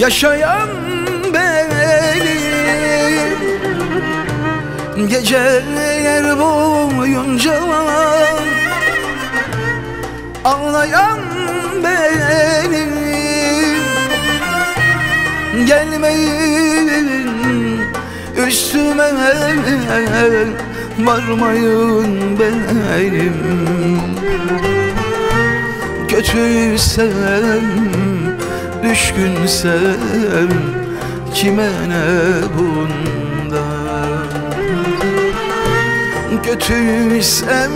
yaşayan benim, geceler boyunca ağlayan benim. Gelmeyin üstüme, varmayın benim. Kötüysem, düşkünsem kime ne bundan? Kötüysem,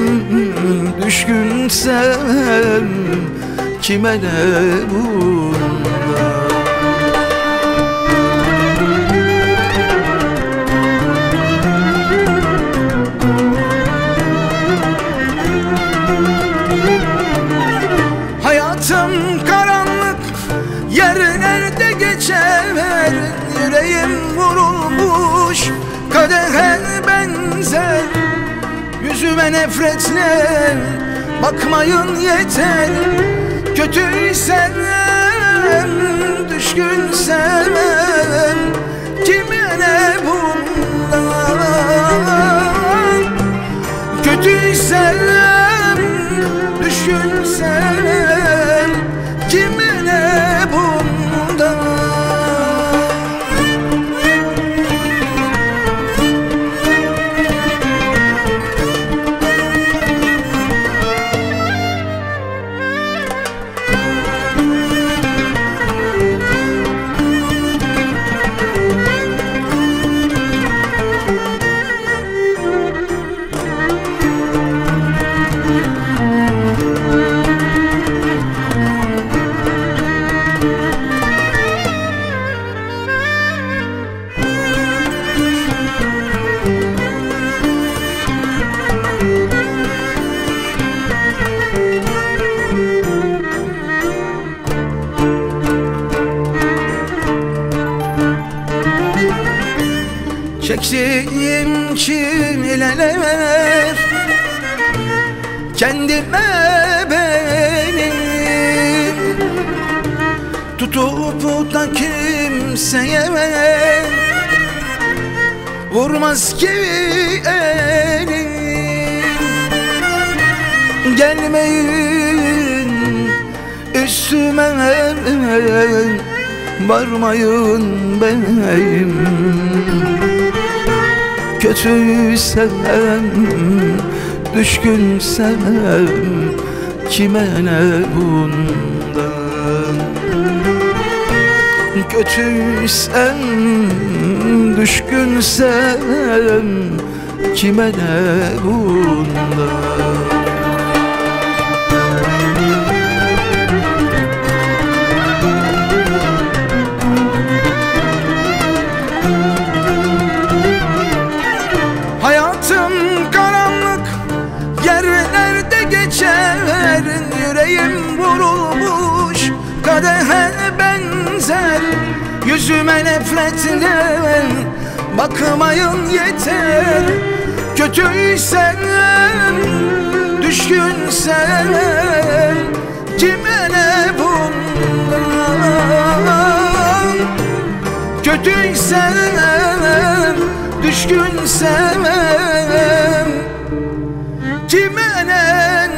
düşkünsem kime ne bundan? Hayatım karanlık yerlerde geçer, yüreğim vurulmuş kadehe benzer. Yüzüme nefretle bakmayın yeter. Kötüysem, düşkünsem kime ne bundan? Kötüysem, düşkünsem kime ne bundan? Çektiğim çileler kendime benim, tutup da kimseye vurmaz ki elim. Gelmeyin üstüme, varmayın benim. Kötüysem, düşkünsem kime ne bundan? Kötüysem, düşkünsem kime ne bundan? Hayatım karanlık yerlerde geçer, yüreğim vurulmuş kadehe benzer. Yüzüme nefretle bakmayın yeter. Kötüysem, düşkünsem kime ne bundan? Kötüysem, düşkünsem kime ne